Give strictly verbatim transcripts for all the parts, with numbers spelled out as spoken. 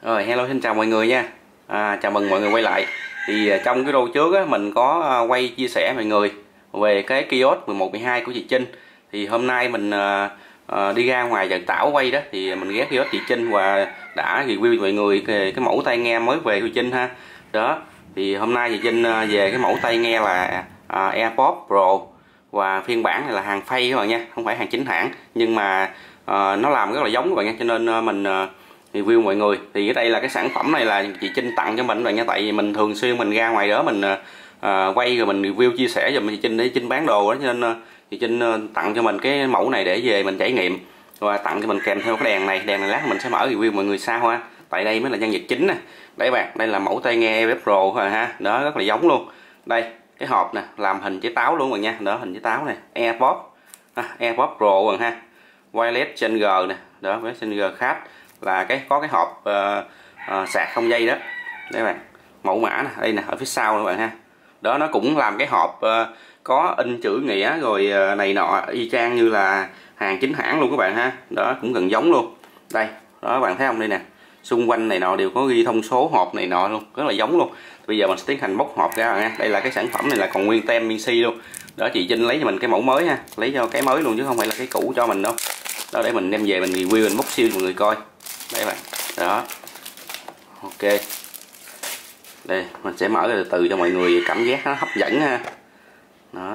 Rồi, hello, xin chào mọi người nha. À, chào mừng mọi người quay lại. Thì à, trong cái video trước á, mình có à, quay chia sẻ mọi người về cái kiosk mười một mười hai của chị Trinh. Thì hôm nay mình à, à, đi ra ngoài Vạn Tảo quay đó, thì mình ghé kiosk chị Trinh và đã review mọi người cái, cái mẫu tai nghe mới về của Trinh ha. Đó, thì hôm nay chị Trinh về cái mẫu tai nghe là à, AirPods Pro, và phiên bản này là hàng phay các bạn nha, không phải hàng chính hãng, nhưng mà à, nó làm rất là giống các bạn nha, cho nên à, mình à, review mọi người. Thì ở đây là cái sản phẩm này là chị Trinh tặng cho mình rồi nha, tại vì mình thường xuyên mình ra ngoài đó mình à, quay rồi mình review chia sẻ giùm chị Trinh để Trinh bán đồ đó, cho nên chị Trinh tặng cho mình cái mẫu này để về mình trải nghiệm, và tặng cho mình kèm theo cái đèn này. Đèn này lát mình sẽ mở review mọi người sau ha, tại đây mới là nhân vật chính nè. Đấy bạn, đây là mẫu tai nghe AirPods Pro rồi ha, đó rất là giống luôn. Đây cái hộp nè làm hình trái táo luôn rồi nha, đó hình trái táo này, AirPods à, AirPods Pro rồi ha, wireless trên G nè, đó với trên G khác là cái có cái hộp uh, uh, sạc không dây đó. Đấy bạn, mẫu mã nè, đây nè ở phía sau các bạn ha. Đó, nó cũng làm cái hộp uh, có in chữ nghĩa rồi uh, này nọ y chang như là hàng chính hãng luôn các bạn ha. Đó cũng gần giống luôn. Đây, đó các bạn thấy không, đây nè, xung quanh này nọ đều có ghi thông số hộp này nọ luôn, rất là giống luôn. Bây giờ mình sẽ tiến hành bóc hộp ra nha. Đây là cái sản phẩm này là còn nguyên tem Minxi luôn. Đó, chị Trinh lấy cho mình cái mẫu mới ha, lấy cho cái mới luôn chứ không phải là cái cũ cho mình đâu. Đó, để mình đem về mình review, mình bóc siêu cho mọi người coi. Đây bạn, đó, ok. Đây mình sẽ mở từ từ cho mọi người cảm giác nó hấp dẫn ha. Đó,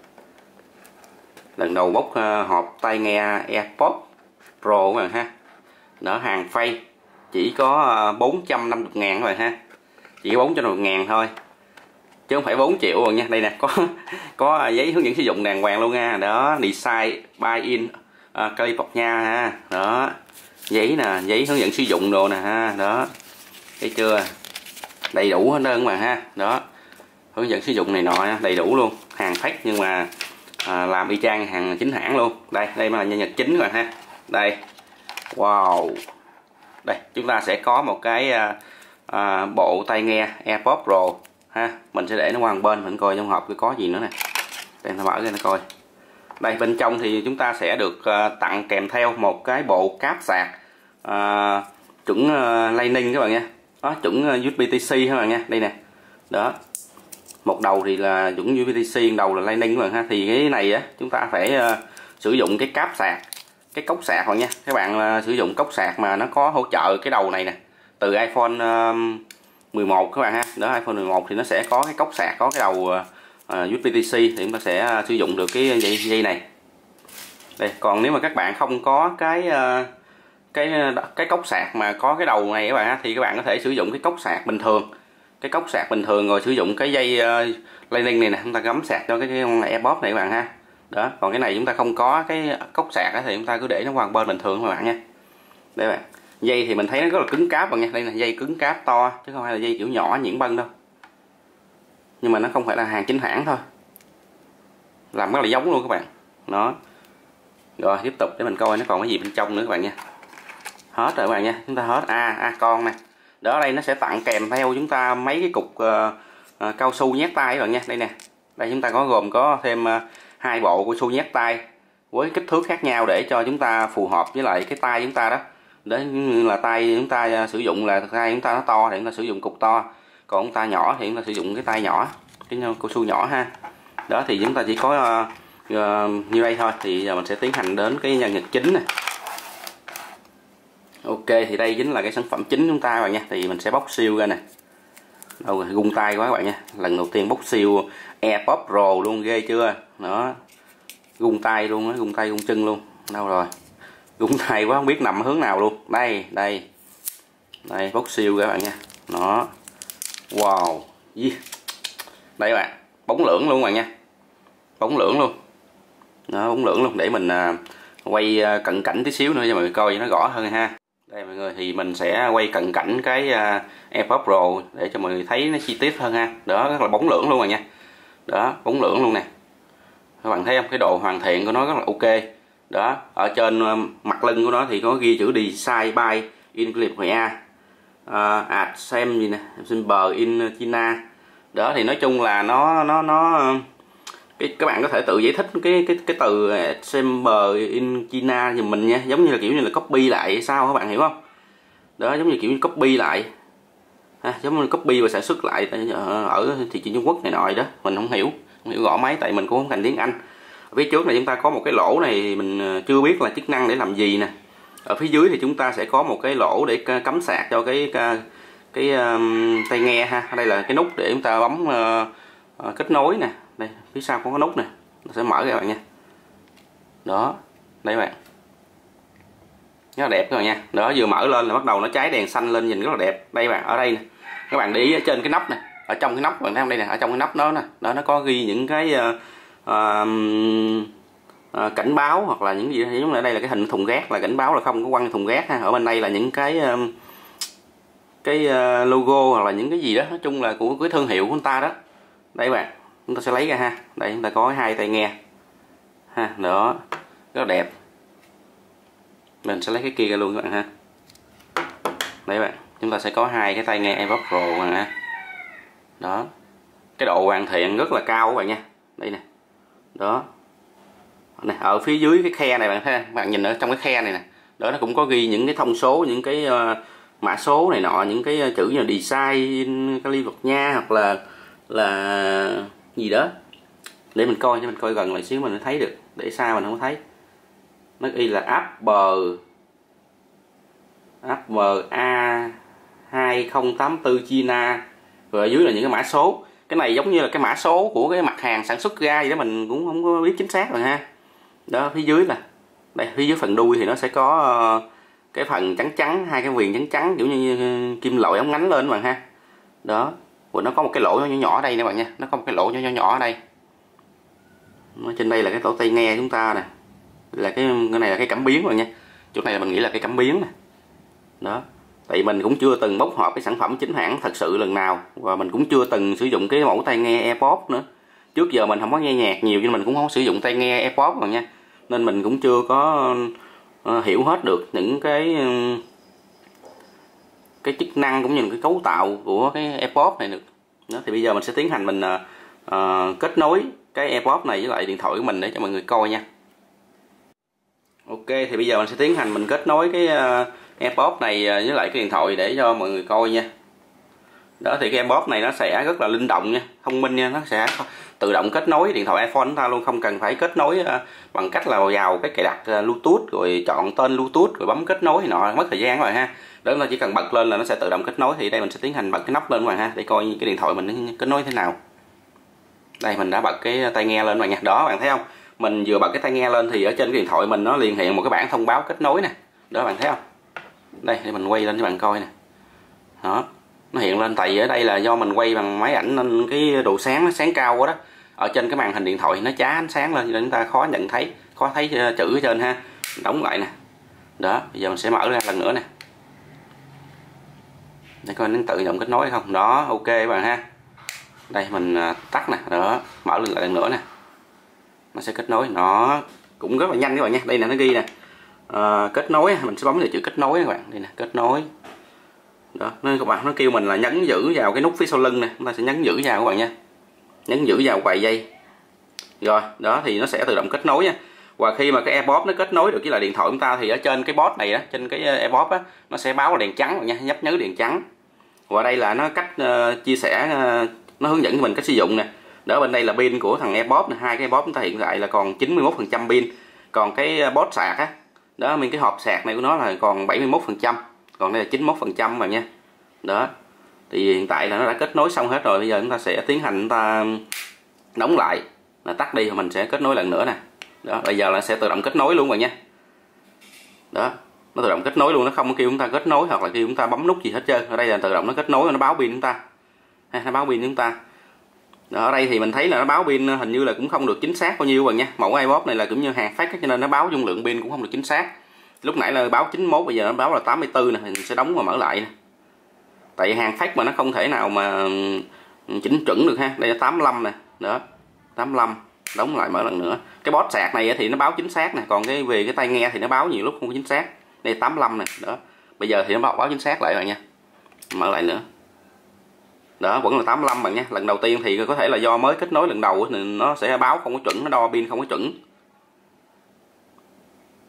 lần đầu bóc uh, hộp tai nghe AirPods Pro các bạn ha. Đó, hàng phay chỉ có uh, bốn trăm năm mươi ngàn các bạn ha, chỉ bốn trăm năm mươi ngàn thôi chứ không phải bốn triệu rồi nha. Đây nè, có có giấy hướng dẫn sử dụng đàng hoàng luôn nha. Đó, design by in uh, California ha. Đó, giấy nè, giấy hướng dẫn sử dụng đồ nè ha. Đó, thấy chưa, đầy đủ hết đơn mà ha. Đó, hướng dẫn sử dụng này nọ đầy đủ luôn, hàng fake nhưng mà à, làm y chang hàng chính hãng luôn. Đây, đây mới là nhân vật chính rồi ha. Đây, wow, đây chúng ta sẽ có một cái à, à, bộ tai nghe AirPods Pro ha. Mình sẽ để nó qua một bên, mình coi trong hộp có gì nữa nè. Đây, ta mở ra nó coi. Đây, bên trong thì chúng ta sẽ được uh, tặng kèm theo một cái bộ cáp sạc uh, chuẩn uh, Lightning các bạn nha. Đó, chuẩn uh, u ét bê Type-C các bạn nha. Đây nè, đó, một đầu thì là chuẩn u ét bê Type-C, đầu là Lightning các bạn ha. Thì cái này á chúng ta phải uh, sử dụng cái cáp sạc, cái cốc sạc bạn nha. Các bạn uh, sử dụng cốc sạc mà nó có hỗ trợ cái đầu này nè, từ iPhone uh, mười một các bạn ha. Đó, iPhone mười một thì nó sẽ có cái cốc sạc, có cái đầu uh, u ét bê Type-C thì chúng ta sẽ sử dụng được cái dây dây này. Đây, còn nếu mà các bạn không có cái uh, cái cái cốc sạc mà có cái đầu này các bạn ha, thì các bạn có thể sử dụng cái cốc sạc bình thường, cái cốc sạc bình thường rồi sử dụng cái dây uh, Lightning này nè, chúng ta gắm sạc cho cái, cái AirPods này các bạn ha. Đó, còn cái này chúng ta không có cái cốc sạc thì chúng ta cứ để nó qua bên bình thường các bạn nha. Đây bạn, dây thì mình thấy nó rất là cứng cáp bạn nha. Đây là dây cứng cáp to chứ không phải là dây kiểu nhỏ nhuyễn bân đâu, nhưng mà nó không phải là hàng chính hãng thôi, làm rất là giống luôn các bạn. Đó, rồi tiếp tục để mình coi nó còn cái gì bên trong nữa các bạn nha. Hết rồi các bạn nha, chúng ta hết. À, à con nè, đó, đây nó sẽ tặng kèm theo chúng ta mấy cái cục uh, uh, cao su nhét tay các bạn nha. Đây nè, đây chúng ta có gồm có thêm uh, hai bộ cao su nhét tay với kích thước khác nhau để cho chúng ta phù hợp với lại cái tay chúng ta đó. Để như là tay chúng ta uh, sử dụng là tay chúng ta nó to thì chúng ta sử dụng cục to, còn chúng ta nhỏ thì chúng ta sử dụng cái tay nhỏ, cái cao su nhỏ ha. Đó, thì chúng ta chỉ có uh, uh, như đây thôi. Thì giờ mình sẽ tiến hành đến cái nhân vật chính nè. Ok, thì đây chính là cái sản phẩm chính chúng ta các bạn nha. Thì mình sẽ bóc siêu ra nè. Đâu rồi, gung tay quá các bạn nha, lần đầu tiên bóc siêu AirPods Pro luôn, ghê chưa. Đó, gung tay luôn á, gung tay gung chân luôn. Đâu rồi, gung tay quá không biết nằm hướng nào luôn. Đây, đây, đây, bóc siêu các bạn nha. Đó, wow, yeah. Đây các bạn, bóng lưỡng luôn các bạn nha, bóng lưỡng luôn. Đó, bóng lưỡng luôn, để mình uh, quay uh, cận cảnh tí xíu nữa cho mọi người coi cho nó rõ hơn ha. Đây mọi người, thì mình sẽ quay cận cảnh cái uh, AirPods Pro để cho mọi người thấy nó chi tiết hơn ha. Đó, rất là bóng lưỡng luôn rồi nha. Đó, bóng lưỡng luôn nè, các bạn thấy không, cái độ hoàn thiện của nó rất là ok. Đó, ở trên uh, mặt lưng của nó thì có ghi chữ design by in California, uh, at xem gì nè, symbol in China. Đó, thì nói chung là nó nó nó cái các bạn có thể tự giải thích cái cái cái từ assemble in China giùm mình nha, giống như là kiểu như là copy lại sao các bạn hiểu không. đó, giống như kiểu như copy lại ha, giống như copy và sản xuất lại ở thị trường Trung Quốc này nọ đó. Mình không hiểu không hiểu rõ máy, tại mình cũng không thành tiếng Anh. Ở phía trước này chúng ta có một cái lỗ này, mình chưa biết là chức năng để làm gì nè. Ở phía dưới thì chúng ta sẽ có một cái lỗ để cắm sạc cho cái cái, cái um, tai nghe ha. Ở đây là cái nút để chúng ta bấm uh, uh, kết nối nè. Đây phía sau có cái nút nè, nó sẽ mở ra các bạn nha. Đó, đây các bạn, rất là đẹp các bạn nha. Đó, vừa mở lên là bắt đầu nó cháy đèn xanh lên, nhìn rất là đẹp. Đây các bạn, ở đây nè, các bạn để ý ở trên cái nắp nè, ở trong cái nắp bạn thấy không, đây nè, ở trong cái nắp đó nè, đó nó có ghi những cái uh, uh, uh, cảnh báo hoặc là những gì đó. Giống như đây là cái hình thùng rác là cảnh báo là không có quăng thùng rác ha. Ở bên đây là những cái uh, cái uh, logo hoặc là những cái gì đó, nói chung là của cái thương hiệu của người ta đó. Đây các bạn, chúng ta sẽ lấy ra ha. Đây chúng ta có hai tai nghe ha, đó rất là đẹp. Mình sẽ lấy cái kia ra luôn các bạn ha. Đây các bạn, chúng ta sẽ có hai cái tai nghe AirPods Pro các bạn ha. Đó, cái độ hoàn thiện rất là cao các bạn nha. Đây nè, đó này, ở phía dưới cái khe này bạn thấy, bạn nhìn ở trong cái khe này nè, đó nó cũng có ghi những cái thông số, những cái uh, mã số này nọ, những cái chữ như design California hoặc là là gì đó. Để mình coi cho mình coi gần lại xíu mình mới thấy được, để xa mình không thấy. Nó ghi là Apple Apple A hai không tám tư China, rồi ở dưới là những cái mã số. Cái này giống như là cái mã số của cái mặt hàng sản xuất ra gì đó, mình cũng không có biết chính xác rồi ha. Đó, phía dưới là đây, phía dưới phần đuôi thì nó sẽ có uh, cái phần trắng trắng, hai cái viền trắng trắng kiểu như, như kim loại ống ngánh lên các bạn ha. Đó, và nó có một cái lỗ nhỏ nhỏ ở đây nè bạn nha, nó có một cái lỗ nhỏ nhỏ nhỏ ở đây. Ở trên đây là cái lỗ tai nghe chúng ta nè, là cái cái này là cái cảm biến rồi nha. Chỗ này là mình nghĩ là cái cảm biến nè. Đó, tại mình cũng chưa từng bóc hộp cái sản phẩm chính hãng thật sự lần nào, và mình cũng chưa từng sử dụng cái mẫu tai nghe AirPods nữa. Trước giờ mình không có nghe nhạc nhiều nhưng mình cũng không sử dụng tai nghe AirPods rồi nha, nên mình cũng chưa có uh, hiểu hết được những cái uh, cái chức năng cũng như là cái cấu tạo của cái AirPods này được. Đó, thì bây giờ mình sẽ tiến hành mình uh, uh, kết nối cái AirPods này với lại điện thoại của mình để cho mọi người coi nha. Ok, thì bây giờ mình sẽ tiến hành mình kết nối cái uh, AirPods này với lại cái điện thoại để cho mọi người coi nha. Đó, thì cái AirPods này nó sẽ rất là linh động nha, thông minh nha, nó sẽ tự động kết nối điện thoại iPhone chúng ta luôn, không cần phải kết nối uh, bằng cách là vào cái cài đặt uh, Bluetooth rồi chọn tên Bluetooth rồi bấm kết nối thì nọ, mất thời gian các bạn ha. Đó là chỉ cần bật lên là nó sẽ tự động kết nối. Thì đây mình sẽ tiến hành bật cái nắp lên các bạn ha, để coi cái điện thoại mình kết nối thế nào. Đây mình đã bật cái tai nghe lên các bạn nha. Đó, bạn thấy không? Mình vừa bật cái tai nghe lên thì ở trên cái điện thoại mình nó liền hiện một cái bảng thông báo kết nối nè. Đó bạn thấy không? Đây để mình quay lên cho bạn coi nè. Đó, nó hiện lên, tại ở đây là do mình quay bằng máy ảnh nên cái độ sáng nó sáng cao quá đó. Ở trên cái màn hình điện thoại nó chá ánh sáng lên nên chúng ta khó nhận thấy, khó thấy chữ ở trên ha. Đóng lại nè. Đó, bây giờ mình sẽ mở ra lần nữa nè. Để coi nó tự động kết nối hay không. Đó, ok các bạn ha. Đây mình tắt nè, đó, mở lên lại lần nữa nè. Nó sẽ kết nối, nó cũng rất là nhanh các bạn nha. Đây là nó ghi nè. À, kết nối, mình sẽ bấm vào chữ kết nối các bạn. Đây nè, kết nối. Đó, nên các bạn nó kêu mình là nhấn giữ vào cái nút phía sau lưng nè, chúng ta sẽ nhấn giữ vào các bạn nha. Nhấn giữ vào vài giây. Rồi, đó thì nó sẽ tự động kết nối nha. Và khi mà cái AirPods nó kết nối được với lại điện thoại của chúng ta thì ở trên cái board này á, trên cái AirPods á, nó sẽ báo là đèn trắng nha, nhấp nhớ đèn trắng. Và đây là nó cách uh, chia sẻ, uh, nó hướng dẫn cho mình cách sử dụng nè. Đó, bên đây là pin của thằng AirPods, hai cái AirPods chúng ta hiện tại là còn chín mươi mốt phần trăm pin. Còn cái board sạc á, đó, mình cái hộp sạc này của nó là còn bảy mươi mốt phần trăm. Còn đây là chín mươi mốt phần trăm bạn nha. Đó. Thì hiện tại là nó đã kết nối xong hết rồi, bây giờ chúng ta sẽ tiến hành chúng ta đóng lại, là tắt đi, mình sẽ kết nối lần nữa nè. Đó, bây giờ là sẽ tự động kết nối luôn bạn nha. Đó, nó tự động kết nối luôn, nó không có kêu chúng ta kết nối hoặc là kêu chúng ta bấm nút gì hết trơn. Ở đây là tự động nó kết nối, nó báo pin chúng ta. Ha, nó báo pin chúng ta. Đó, ở đây thì mình thấy là nó báo pin hình như là cũng không được chính xác bao nhiêu bạn nha. Mẫu AirPods này là cũng như hàng phát cho nên nó báo dung lượng pin cũng không được chính xác. Lúc nãy là báo chín mươi mốt, bây giờ nó báo là tám mươi tư nè, mình sẽ đóng và mở lại nè. Tại hàng phát mà nó không thể nào mà chỉnh chuẩn được ha. Đây là tám mươi lăm nè. Đó, tám mươi lăm, đóng lại mở lần nữa. Cái board sạc này thì nó báo chính xác nè, còn cái về cái tai nghe thì nó báo nhiều lúc không có chính xác. Đây tám mươi lăm nè. Đó, bây giờ thì nó báo, báo chính xác lại rồi nha. Mở lại nữa. Đó, vẫn là tám mươi lăm bạn nha. Lần đầu tiên thì có thể là do mới kết nối lần đầu thì nó sẽ báo không có chuẩn, nó đo pin không có chuẩn.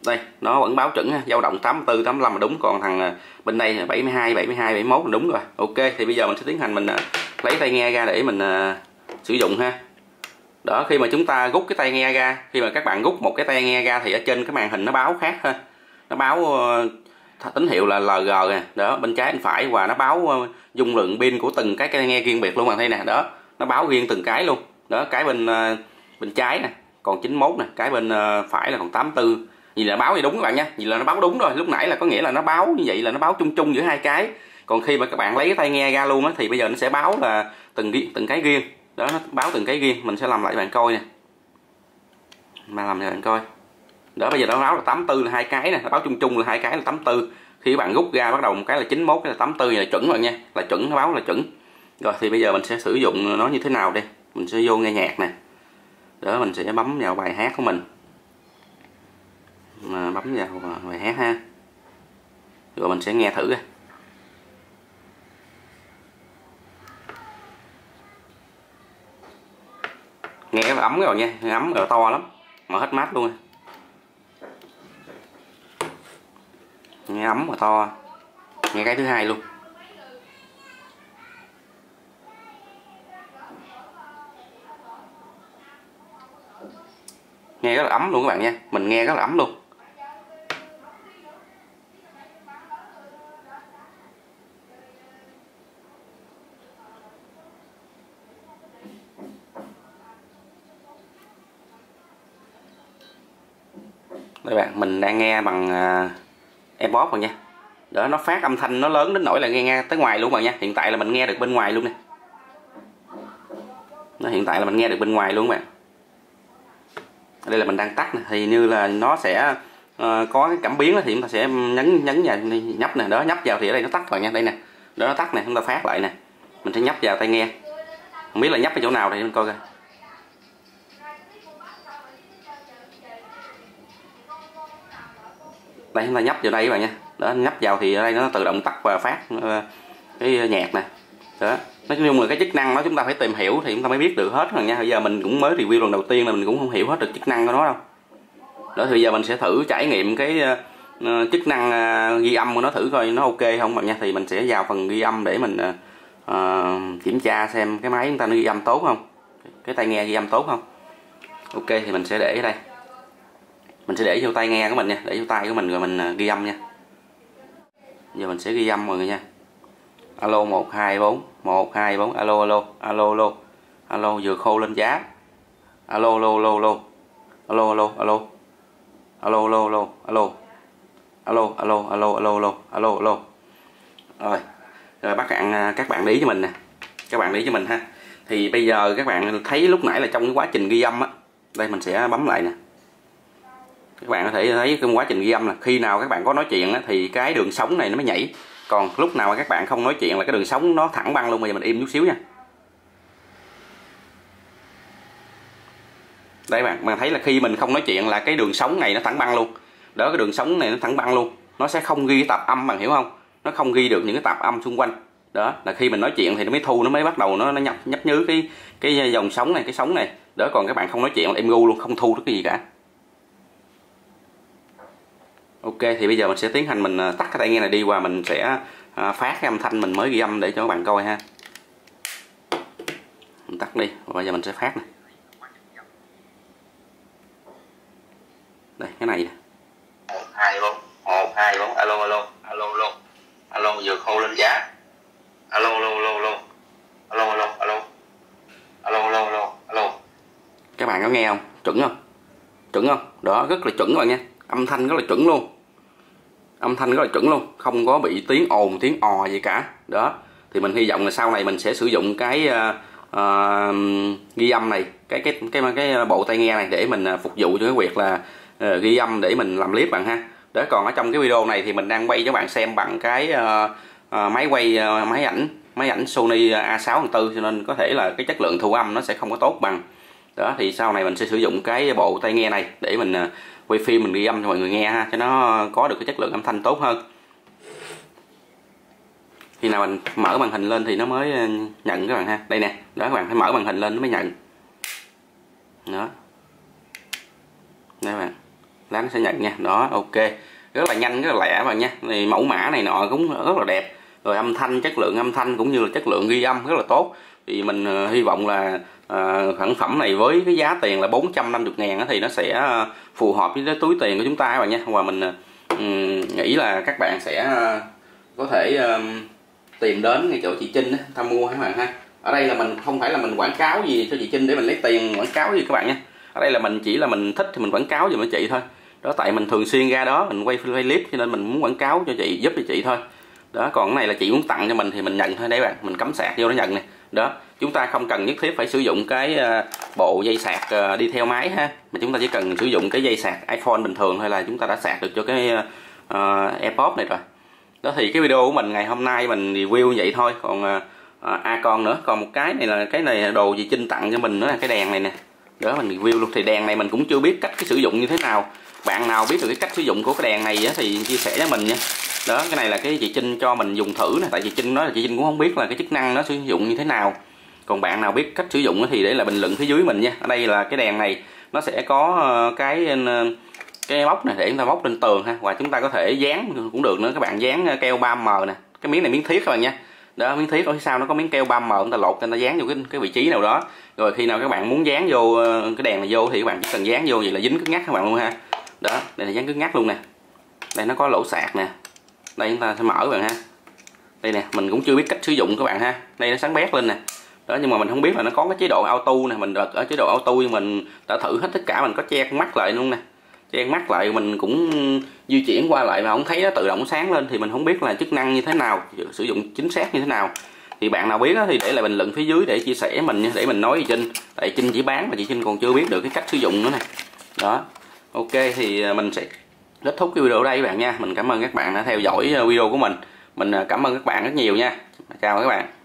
Đây nó vẫn báo chuẩn ha, dao động tám mươi tư tám mươi lăm là đúng, còn thằng bên đây là bảy mươi hai bảy mươi hai bảy mươi mốt là đúng rồi. Ok, thì bây giờ mình sẽ tiến hành mình lấy tai nghe ra để mình uh, sử dụng ha. Đó, khi mà chúng ta rút cái tai nghe ra, khi mà các bạn rút một cái tai nghe ra thì ở trên cái màn hình nó báo khác ha, nó báo uh, tín hiệu là lờ giê nè, đó bên trái bên phải, và nó báo uh, dung lượng pin của từng cái tai nghe riêng biệt luôn bạn thấy nè, đó nó báo riêng từng cái luôn. Đó, cái bên uh, bên trái nè còn chín mươi mốt nè, cái bên uh, phải là còn tám mươi tư. Vì là báo thì đúng các bạn nha, vì là nó báo đúng rồi, lúc nãy là có nghĩa là nó báo như vậy là nó báo chung chung giữa hai cái. Còn khi mà các bạn lấy cái tai nghe ra luôn á thì bây giờ nó sẽ báo là từng từng cái riêng. Đó, nó báo từng cái riêng, mình sẽ làm lại cho bạn coi nè, mà làm cho bạn coi. Đó, bây giờ nó báo là tám mươi tư là hai cái nè, nó báo chung chung là hai cái là tám mươi tư. Khi các bạn rút ra bắt đầu một cái là chín mươi mốt, cái là tám mươi tư, là chuẩn rồi nha, là chuẩn, nó báo là chuẩn. Rồi thì bây giờ mình sẽ sử dụng nó như thế nào đây? Mình sẽ vô nghe nhạc nè. Đó, mình sẽ bấm vào bài hát của mình. Mà bấm vào bài hát ha. Rồi mình sẽ nghe thử coi. Nghe cái ấm rồi nha, ấm rồi to lắm, mở hết mát luôn. Nghe ấm và to. Nghe cái thứ hai luôn. Nghe rất là ấm luôn các bạn nha, mình nghe rất là ấm luôn. Đây bạn, mình đang nghe bằng uh, AirPods rồi nha. Đó, nó phát âm thanh nó lớn đến nỗi là nghe nghe tới ngoài luôn bạn nha. Hiện tại là mình nghe được bên ngoài luôn nè. Nó hiện tại là mình nghe được bên ngoài luôn các bạn. Đây là mình đang tắt nè, thì như là nó sẽ uh, có cái cảm biến đó, thì chúng ta sẽ nhấn nhấn vào nhấp nè, đó nhấp vào thì ở đây nó tắt rồi nha, đây nè. Đó, nó tắt nè, chúng ta phát lại nè. Mình sẽ nhấp vào tai nghe. Không biết là nhấp ở chỗ nào thì mình coi coi. Đây chúng ta nhấp vào đây các bạn nha. Đó, nhấp vào thì ở đây nó tự động tắt và phát uh, cái nhạc nè. Đó, nói chung là cái chức năng đó chúng ta phải tìm hiểu thì chúng ta mới biết được hết rồi nha. Bây giờ mình cũng mới review lần đầu tiên là mình cũng không hiểu hết được chức năng của nó đâu. Đó, thì bây giờ mình sẽ thử trải nghiệm cái uh, chức năng uh, ghi âm của nó, thử coi nó ok không bạn nha. Thì mình sẽ vào phần ghi âm để mình uh, kiểm tra xem cái máy chúng ta nó ghi âm tốt không, cái tai nghe ghi âm tốt không. Ok, thì mình sẽ để ở đây, mình sẽ để vô tai nghe của mình nha, để vô tai của mình rồi mình uh, ghi âm nha. Giờ mình sẽ ghi âm mọi người nha. Alo một hai bốn một hai bốn, alo alo alo alo alo, vừa khô lên giá. Alo alo alo alo alo alo alo alo alo alo alo alo alo alo alo alo alo. Rồi, rồi các bạn các bạn để ý cho mình nè, các bạn để ý cho mình ha. Thì bây giờ các bạn thấy lúc nãy là trong cái quá trình ghi âm á, đây mình sẽ bấm lại nè. Các bạn có thể thấy cái quá trình ghi âm là khi nào các bạn có nói chuyện á, thì cái đường sống này nó mới nhảy. Còn lúc nào mà các bạn không nói chuyện là cái đường sống nó thẳng băng luôn. Bây giờ mình im chút xíu nha. Đây bạn, bạn thấy là khi mình không nói chuyện là cái đường sống này nó thẳng băng luôn. Đó, cái đường sống này nó thẳng băng luôn. Nó sẽ không ghi tạp âm, bạn hiểu không? Nó không ghi được những cái tạp âm xung quanh. Đó, là khi mình nói chuyện thì nó mới thu, nó mới bắt đầu nó nó nhấp nhấp nhứ cái cái dòng sống này, cái sống này. Đó, còn các bạn không nói chuyện là im gu luôn, không thu được cái gì cả. Ok, thì bây giờ mình sẽ tiến hành mình tắt cái tai nghe này đi và mình sẽ phát cái âm thanh mình mới ghi âm để cho các bạn coi ha. Mình tắt đi và bây giờ mình sẽ phát nè. Đây, cái này nè. một hai bốn một hai bốn, alo alo alo alo alo, vừa khô lên giá. Alo alo alo alo alo alo alo alo alo alo alo. Các bạn có nghe không? Chuẩn không? Chuẩn không? Đó, rất là chuẩn các bạn nha. Âm thanh rất là chuẩn luôn. Âm thanh rất là chuẩn luôn, không có bị tiếng ồn, tiếng ò gì cả. Đó, thì mình hy vọng là sau này mình sẽ sử dụng cái uh, uh, ghi âm này, cái cái cái cái bộ tai nghe này để mình phục vụ cho cái việc là uh, ghi âm để mình làm clip bạn ha. Đó, còn ở trong cái video này thì mình đang quay cho bạn xem bằng cái uh, uh, máy quay uh, máy ảnh máy ảnh Sony A sáu bốn, cho nên có thể là cái chất lượng thu âm nó sẽ không có tốt bằng. Đó, thì sau này mình sẽ sử dụng cái bộ tai nghe này để mình uh, quay phim, mình ghi âm cho mọi người nghe ha, cho nó có được cái chất lượng âm thanh tốt hơn. Khi nào mình mở màn hình lên thì nó mới nhận các bạn ha. Đây nè, đó các bạn phải mở màn hình lên nó mới nhận. Đó. Đây các bạn. lát nó sẽ nhận nha. Đó, ok, rất là nhanh, rất là lẹ các bạn nha. Này mẫu mã này nọ cũng rất là đẹp, rồi âm thanh, chất lượng âm thanh cũng như là chất lượng ghi âm rất là tốt. Thì mình uh, hy vọng là uh, sản phẩm này với cái giá tiền là bốn trăm năm mươi ngàn thì nó sẽ uh, phù hợp với cái túi tiền của chúng ta các bạn nha. Và mình uh, nghĩ là các bạn sẽ uh, có thể uh, tìm đến ngay chỗ chị Trinh tham mua các bạn ha. Ở đây là mình không phải là mình quảng cáo gì cho chị Trinh để mình lấy tiền quảng cáo gì các bạn nha. Ở đây là mình chỉ là mình thích thì mình quảng cáo giùm cho chị thôi. Đó, tại mình thường xuyên ra đó mình quay clip cho nên mình muốn quảng cáo cho chị, giúp cho chị thôi. Đó, còn cái này là chị muốn tặng cho mình thì mình nhận thôi đấy bạn, mình cắm sạc vô nó nhận nè. Đó, chúng ta không cần nhất thiết phải sử dụng cái bộ dây sạc đi theo máy ha, mà chúng ta chỉ cần sử dụng cái dây sạc iPhone bình thường thôi là chúng ta đã sạc được cho cái uh, AirPods này rồi. Đó, thì cái video của mình ngày hôm nay mình review như vậy thôi. Còn uh, à còn nữa, còn một cái này là cái này đồ gì Trinh tặng cho mình nữa là cái đèn này nè. Đó, mình review luôn. Thì đèn này mình cũng chưa biết cách cái sử dụng như thế nào. Bạn nào biết được cái cách sử dụng của cái đèn này á, thì chia sẻ với mình nha. Đó, cái này là cái chị Trinh cho mình dùng thử nè, tại chị Trinh nói là chị Trinh cũng không biết là cái chức năng nó sử dụng như thế nào. Còn bạn nào biết cách sử dụng thì để lại bình luận phía dưới mình nha. Ở đây là cái đèn này nó sẽ có cái cái móc này để chúng ta móc lên tường ha, và chúng ta có thể dán cũng được nữa. Các bạn dán keo ba em nè, cái miếng này miếng thiết các bạn nha. Đó, miếng thiết ở phía sau nó có miếng keo ba em, chúng ta lột chúng ta dán vô cái cái vị trí nào đó. Rồi khi nào các bạn muốn dán vô cái đèn này vô thì các bạn chỉ cần dán vô, vậy là dính cứng ngắc các bạn luôn ha. Đó, đây là dán cứng ngắc luôn nè. Đây nó có lỗ sạc nè. Đây chúng ta sẽ mở các bạn ha. Đây nè, mình cũng chưa biết cách sử dụng các bạn ha. Đây nó sáng bét lên nè. Đó, nhưng mà mình không biết là nó có cái chế độ auto nè, mình ở chế độ auto nhưng mình đã thử hết tất cả, mình có che con mắt lại luôn nè. Che con mắt lại mình cũng di chuyển qua lại mà không thấy nó tự động sáng lên, thì mình không biết là chức năng như thế nào, sử dụng chính xác như thế nào. Thì bạn nào biết thì để lại bình luận phía dưới để chia sẻ với mình nha, để mình nói với Trinh. Tại Trinh chỉ bán mà chị Trinh còn chưa biết được cái cách sử dụng nữa nè. Đó, ok, thì mình sẽ kết thúc cái video ở đây các bạn nha. Mình cảm ơn các bạn đã theo dõi video của mình. Mình cảm ơn các bạn rất nhiều nha. Chào các bạn.